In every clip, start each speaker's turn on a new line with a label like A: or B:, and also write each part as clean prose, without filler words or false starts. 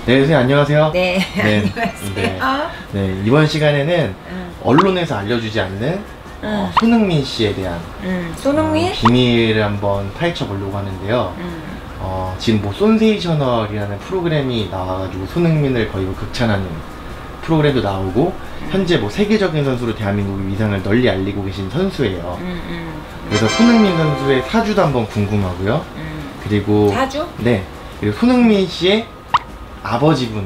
A: 네, 선생님 안녕하세요.
B: 네,
A: 네,
B: 안녕하세요.
A: 네, 이번 시간에는 언론에서 알려주지 않는 손흥민 씨에 대한
B: 손흥민?
A: 비밀을 한번 파헤쳐 보려고 하는데요. 지금 뭐 쏜세이셔널이라는 프로그램이 나와가지고 손흥민을 거의 극찬하는 프로그램도 나오고 현재 뭐 세계적인 선수로 대한민국의 위상을 널리 알리고 계신 선수예요. 그래서 손흥민 선수의 사주도 한번 궁금하고요. 그리고
B: 사주?
A: 네, 그리고 손흥민 씨의 아버지분이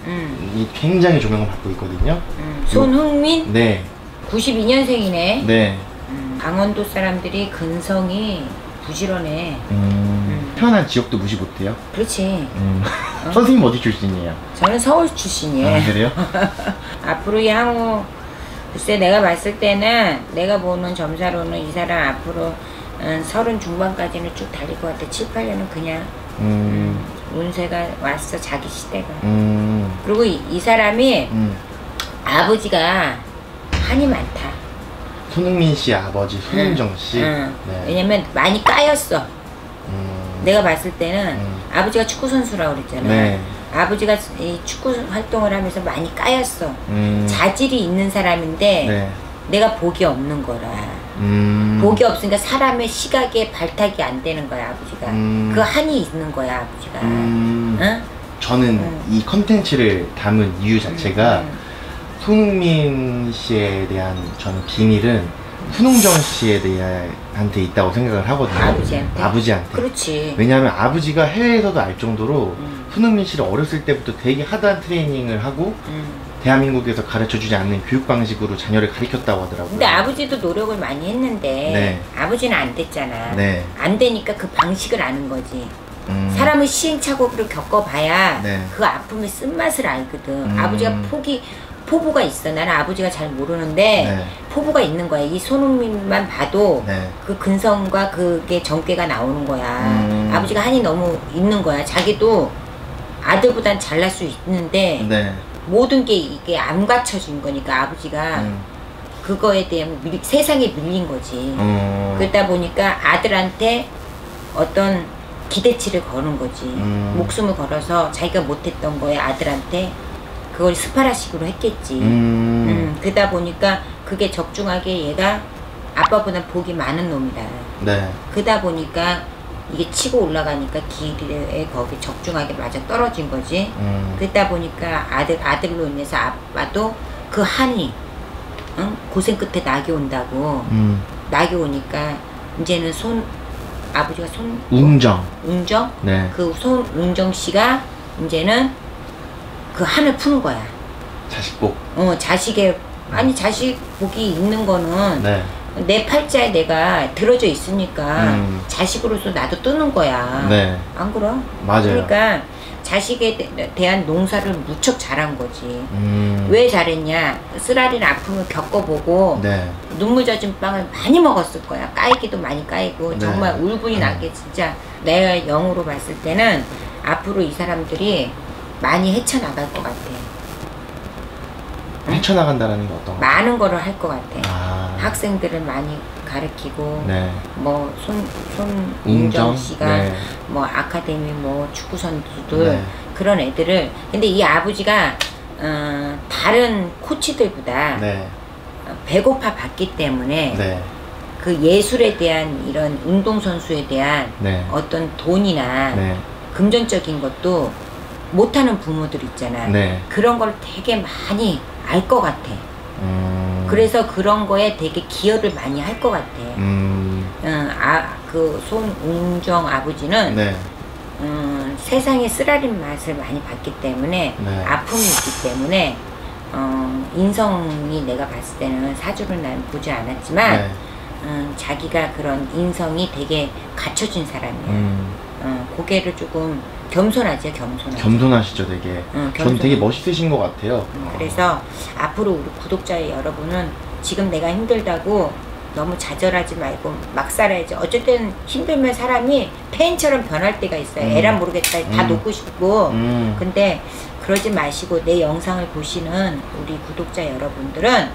A: 굉장히 조명을 받고 있거든요.
B: 손흥민?
A: 네.
B: 92년생이네.
A: 네.
B: 강원도 사람들이 근성이 부지런해.
A: 태어난 지역도 무시 못해요?
B: 그렇지.
A: 선생님 어디 출신이에요?
B: 저는 서울 출신이에요.
A: 아, 그래요?
B: 앞으로 향후 글쎄 내가 봤을 때는 내가 보는 점사로는 이 사람 앞으로 30 중반까지는 쭉 달릴 것 같아. 7, 8년은 그냥 운세가 왔어. 자기 시대가. 그리고 이 사람이 아버지가 한이 많다.
A: 손흥민 씨 아버지 손흥정 씨. 네.
B: 왜냐면 많이 까였어. 내가 봤을 때는 아버지가 축구 선수라고 그랬잖아.
A: 네.
B: 아버지가 이 축구 활동을 하면서 많이 까였어. 자질이 있는 사람인데
A: 네.
B: 내가 복이 없는 거라. 복이 없으니까 사람의 시각에 발탁이 안 되는 거야 아버지가. 그 한이 있는 거야 아버지가. 응? 저는
A: 이 컨텐츠를 담은 이유 자체가 손흥민 씨에 대한 저는 비밀은 손흥정 씨에 대한테 있다고 생각을 하거든요. 아버지한테.
B: 그렇지.
A: 왜냐하면 아버지가 해외에서도 알 정도로 손흥민 씨를 어렸을 때부터 되게 하드한 트레이닝을 하고 대한민국에서 가르쳐주지 않는 교육 방식으로 자녀를 가르쳤다고 하더라고요.
B: 근데 아버지도 노력을 많이 했는데
A: 네.
B: 아버지는 안 됐잖아.
A: 네.
B: 안 되니까 그 방식을 아는 거지. 사람은 시행착오를 겪어봐야
A: 네.
B: 그 아픔의 쓴맛을 알거든. 아버지가 포부가 있어. 나는 아버지가 잘 모르는데
A: 네.
B: 포부가 있는 거야. 이 손흥민만 봐도
A: 네.
B: 그 근성과 그게 정계가 나오는 거야. 아버지가 한이 너무 있는 거야. 자기도 아들보단 잘날 수 있는데
A: 네.
B: 모든 게 이게 안 갖춰진 거니까 아버지가 그거에 대한 세상에 밀린 거지. 그러다 보니까 아들한테 어떤 기대치를 거는 거지. 목숨을 걸어서 자기가 못했던 거에 아들한테 그걸 스파라식으로 했겠지. 그러다 보니까 그게 적중하게 얘가 아빠보다 복이 많은 놈이다. 네. 그러다 보니까 이게 치고 올라가니까 길에 거기 적중하게 맞아 떨어진 거지. 그러다 보니까 아들로 인해서 아빠도 그 한이 고생 끝에 낙이 온다고. 낙이 오니까 이제는 아버지가 웅정? 네. 그 손웅정 씨가 이제는 그 한을 푸는 거야.
A: 자식복.
B: 자식의 자식 복이 있는 거는
A: 네.
B: 내 팔자에 내가 들어져 있으니까 자식으로서 나도 뜨는 거야. 네. 안 그럼?
A: 맞아요.
B: 그러니까 자식에 대한 농사를 무척 잘한 거지. 왜 잘했냐? 쓰라린 아픔을 겪어보고 네. 눈물 젖은 빵을 많이 먹었을 거야. 까이기도 많이 까이고 네. 정말 울분이 나게 진짜 내가 영으로 봤을 때는 앞으로 이 사람들이 많이 헤쳐나갈 것 같아.
A: 헤쳐나간다는 게 어떤 거?
B: 많은 거를 할 것 같아. 학생들을 많이 가르치고 네. 뭐 손웅정 씨가 네. 뭐 아카데미 뭐 축구 선수들 네. 그런 애들을 근데 이 아버지가 다른 코치들보다 네. 배고파 봤기 때문에 네. 그 예술에 대한 이런 운동선수에 대한 네. 어떤 돈이나 네. 금전적인 것도 못하는 부모들 있잖아. 네. 그런 걸 되게 많이 알 것 같아. 그래서 그런 거에 되게 기여를 많이 할 것 같아. 그 손웅정 아버지는 네. 세상에 쓰라린 맛을 많이 봤기 때문에 네. 아픔이 있기 때문에 인성이 내가 봤을 때는 사주를 난 보지 않았지만 네. 자기가 그런 인성이 되게 갖춰진 사람이야. 고개를 조금 겸손하죠,
A: 겸손하시죠, 되게. 전 되게 멋있으신 것 같아요.
B: 그래서 앞으로 우리 구독자 여러분은 지금 내가 힘들다고 너무 좌절하지 말고 막 살아야지. 어쨌든 힘들면 사람이 폐인처럼 변할 때가 있어요. 에라 모르겠다, 다 놓고 싶고. 근데 그러지 마시고 내 영상을 보시는 우리 구독자 여러분들은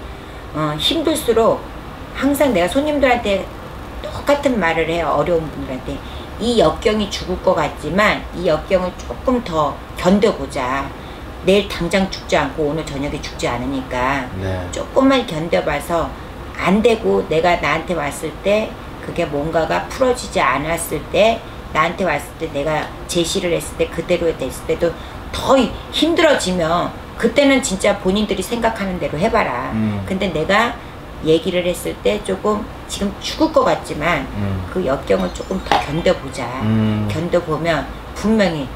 B: 힘들수록 항상 내가 손님들한테 똑같은 말을 해요. 어려운 분들한테 이 역경이 죽을 것 같지만 이 역경을 조금 더 견뎌보자. 내일 당장 죽지 않고 오늘 저녁에 죽지 않으니까
A: 네.
B: 조금만 견뎌봐서 안 되고 내가 나한테 왔을 때 그게 뭔가가 풀어지지 않았을 때 나한테 왔을 때 내가 제시를 했을 때 그대로 됐을 때도 더 힘들어지면 그때는 진짜 본인들이 생각하는 대로 해봐라. 근데 내가 얘기를 했을 때 조금 지금 죽을 것 같지만 그 역경을 조금 더 견뎌보자. 견뎌보면 분명히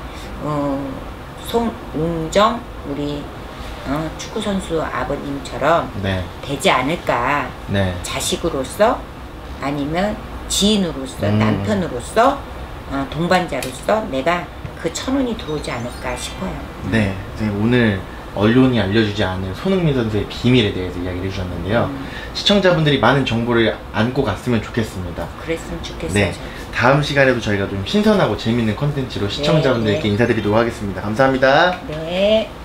B: 송웅정 우리 축구선수 아버님처럼
A: 네.
B: 되지 않을까.
A: 네.
B: 자식으로서 아니면 지인으로서 남편으로서 동반자로서 내가 그 천운이 들어오지 않을까 싶어요.
A: 네, 오늘 언론이 알려주지 않은 손흥민 선수의 비밀에 대해서 이야기를 해주셨는데요. 시청자분들이 많은 정보를 안고 갔으면 좋겠습니다.
B: 그랬으면 좋겠어요.
A: 네, 다음 시간에도 저희가 좀 신선하고 재밌는 컨텐츠로 시청자분들께
B: 네.
A: 인사드리도록 하겠습니다. 감사합니다.
B: 네.